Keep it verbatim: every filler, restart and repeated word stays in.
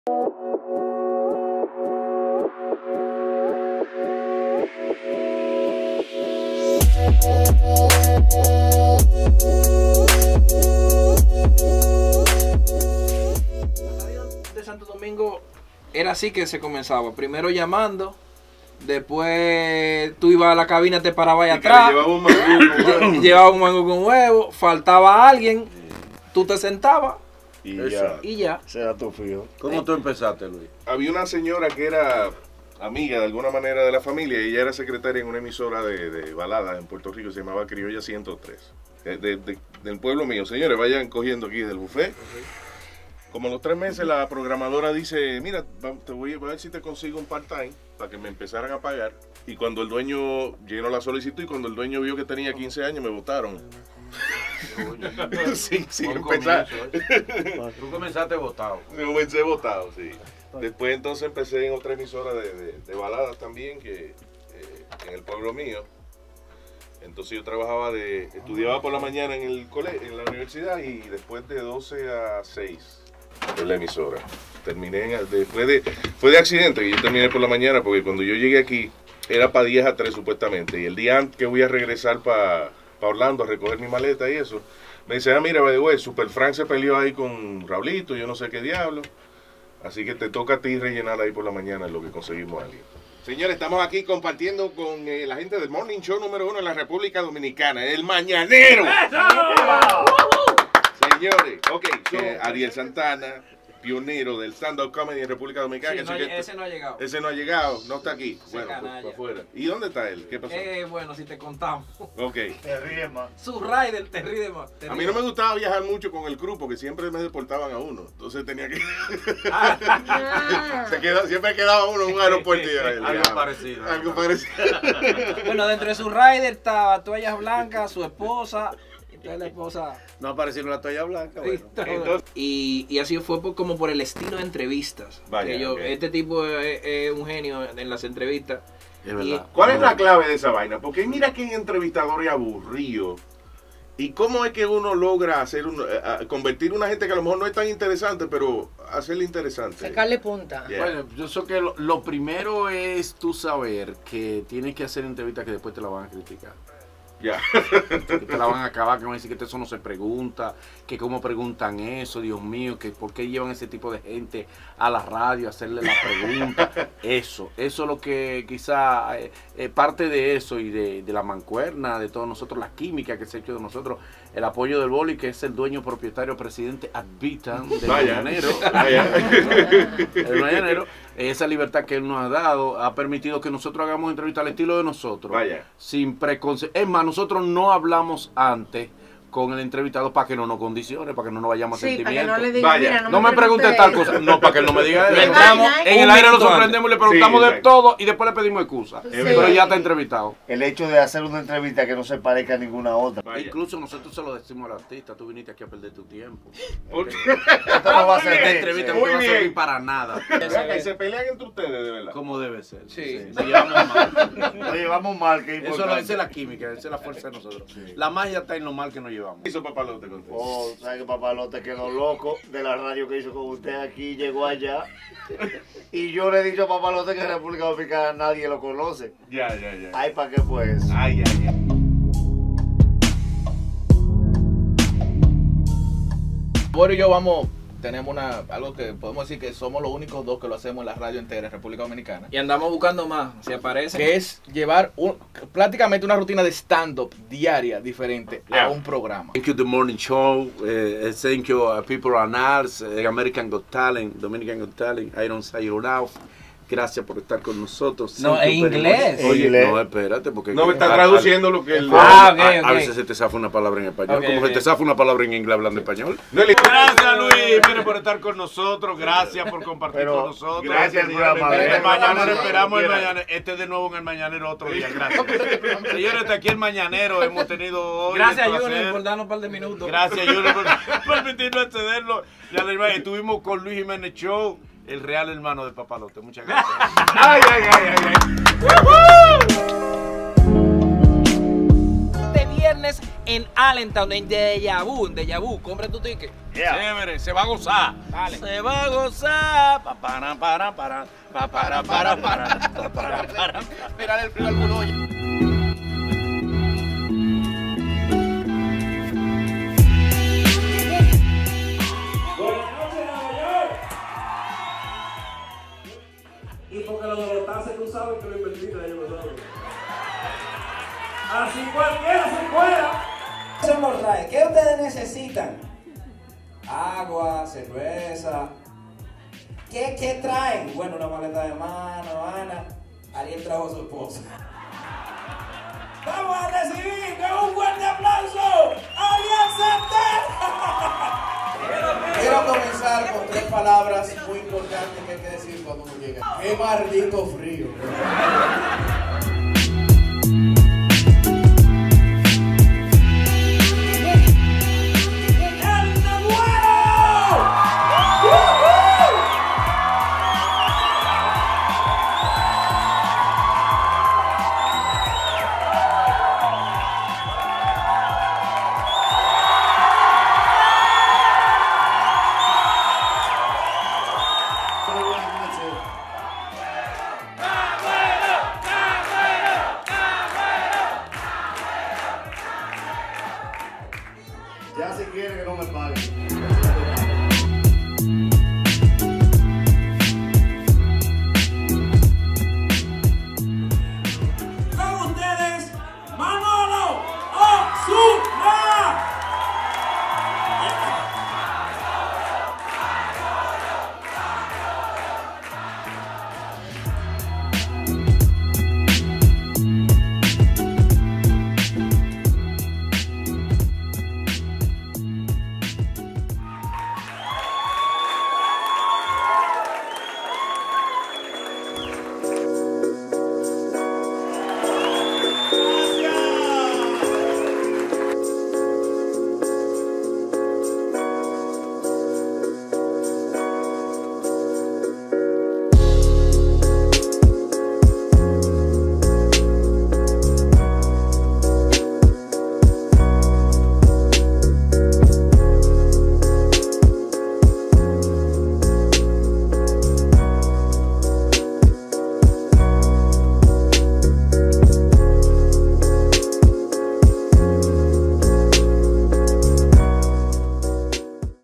De Santo Domingo era así que se comenzaba, primero llamando, después tú ibas a la cabina, te parabas ahí atrás, llevaba un mango con huevo. llevaba un mango con huevo, faltaba alguien, tú te sentabas Y Eso. ya, y ya. será tu fijo. ¿Cómo tú empezaste, Luis? Había una señora que era amiga de alguna manera de la familia y ella era secretaria en una emisora de, de baladas en Puerto Rico, se llamaba Criolla ciento tres, de, de, de, del pueblo mío. Señores, vayan cogiendo aquí del buffet. Como a los tres meses la programadora dice, mira, te voy a ver si te consigo un part-time para que me empezaran a pagar. Y cuando el dueño llenó la solicitud y cuando el dueño vio que tenía quince años, me votaron. sin sin empezar. Tú comenzaste votado. Me comencé votado, sí. Después entonces empecé en otra emisora de, de, de baladas también, que eh, en el pueblo mío. Entonces yo trabajaba de, estudiaba por la mañana en el colegio, en la universidad, y después de doce a seis en la emisora. Terminé en, después de, fue de accidente que yo terminé por la mañana, porque cuando yo llegué aquí era para diez a tres supuestamente, y el día antes que voy a regresar para pa Orlando a recoger mi maleta y eso, me dice, ah mira, güey, Super Frank se peleó ahí con Raulito, yo no sé qué diablo, así que te toca a ti rellenar ahí por la mañana en lo que conseguimos a alguien. Señores, estamos aquí compartiendo con eh, la gente del Morning Show número uno en la República Dominicana, el Mañanero. Señores, ok, eh, Ariel Santana, pionero del stand-up comedy en República Dominicana. Sí, no, que ese no ha llegado. Ese no ha llegado, no está aquí. Ese Bueno, canalla. pues, por afuera. ¿Y dónde está él? ¿Qué pasó? Eh, bueno, si te contamos. Ok. Te ríes más. Su rider te ríe más. te A ríe mí no me más. gustaba viajar mucho con el crew porque siempre me deportaban a uno. Entonces tenía que... Ah. Se quedó, siempre quedaba uno en un aeropuerto y era él. Algo ya. parecido. Algo parecido. Bueno, dentro de su rider estaba toallas blancas, su esposa. Entonces la esposa. No aparecieron la toalla blanca, bueno. Entonces- Y, y así fue por- como por el estilo de entrevistas. Vaya, Que yo- ok. Este tipo es, es un genio en las entrevistas. Es verdad. ¿Cuál es la clave de esa vaina? Porque mira que hay entrevistadores aburridos. ¿Y cómo es que uno logra hacer un, a- a convertir una gente que a lo mejor no es tan interesante, pero hacerle interesante? Sacarle punta. Yeah. Bueno, yo sé que lo, lo primero es tú saber que tienes que hacer entrevistas que después te la van a criticar. Ya. Que te la van a acabar, que van a decir que eso no se pregunta, que cómo preguntan eso, Dios mío, que por qué llevan ese tipo de gente a la radio a hacerle la pregunta. Eso, eso es lo que quizá eh, eh, parte de eso y de, de la mancuerna de todos nosotros, la química que se ha hecho de nosotros, el apoyo del Boli, que es el dueño propietario presidente ad vitam del Vaya. Mañanero. Vaya. El Mañanero, esa libertad que él nos ha dado ha permitido que nosotros hagamos entrevistas al estilo de nosotros. Vaya. Sin preconcepciones. Es más, nosotros no hablamos antes con el entrevistado para que no nos condicione, para que no nos vayamos a Sí, para que sentimientos. no le diga, Vaya. mira, no, No me pregunte pregunte tal eso. cosa, no, para que él no me diga Le eso. entramos En el un aire lo minuto sorprendemos y le Sí, preguntamos de exacto. todo y después le pedimos excusa. Sí. Pero ya está entrevistado. El hecho de hacer una entrevista que no se parezca a ninguna otra. Vaya. Incluso nosotros se lo decimos al artista, tú viniste aquí a perder tu tiempo. Ok. Esto no va a ser Esta bien, entrevista sí. no te va a Muy servir bien. para nada. Venga, y se pelean entre ustedes, de verdad. Como debe ser. Sí. Nos llevamos mal. Lo llevamos mal, que es Eso es lo- importante. esa es la química, esa es la fuerza de nosotros. La magia está en lo mal que nos llevamos. ¿Qué hizo Papalote con ustedes? Oh, ¿sabes que Papalote quedó loco de la radio que hizo con usted aquí? Llegó allá. Y yo le he dicho a Papalote que en República Dominicana nadie lo conoce. Ya, ya, ya. Ay, ¿para qué fue eso? Ay, ay, ay. Bueno, y yo vamos, tenemos una, algo que podemos decir que somos los únicos dos que lo hacemos en la radio entera en República Dominicana. Y andamos buscando más, si aparece. Que es llevar un, prácticamente una rutina de stand-up diaria diferente Yeah. a un programa. Thank you, The Morning Show. Uh, thank you, uh, People on Arts, uh, American Got Talent, Dominican Got Talent, Iron Say It Loud. Gracias por estar con nosotros. No, Thank en you very inglés. much. Oye, Inglés. no, espérate, porque... No me está a- traduciendo lo que él... Ah, a- ok, a, a ok. veces se te zafa una palabra en español, Ok, como ok. se te zafa una palabra en inglés hablando español. No le- Gracias, Luis, mire, por estar con nosotros. Gracias por compartir Pero, con nosotros. gracias, señores. señora El mañanero, Madre. esperamos el mañanero. Este de nuevo en el mañanero otro día. Gracias. Señores, hasta aquí el mañanero. Hemos tenido hoy. Gracias, el placer. Junior, por darnos un par de minutos. Gracias, Junior, por permitirnos accederlo. Ya le iba, estuvimos con Luis Jiménez Show, el real hermano de Papalote. Muchas gracias. Ay, ay, ay, ay, ay. Este viernes viernes en Allentown, en Deja Vu, en Deja Vu. Compra tu ticket. Yeah. Chévere, se va a gozar. Dale. Se va a gozar. Pa, para, para, para, pa, para, para, para, pa, para, para. Mira el frío al culo. Buenas noches, Nueva York. Y porque lo de los tases tú sabes que lo invertí el año pasado. Así cualquiera se fuera. Somos RAE. ¿Qué ustedes necesitan? Agua, cerveza. ¿Qué, qué traen? Bueno, una maleta de mano, Ana. Ariel trajo a su esposa. Vamos a recibir con un fuerte aplauso a Ariel Santel. Quiero comenzar con tres palabras muy importantes que hay que decir cuando uno llega. ¡Qué maldito frío! Buenas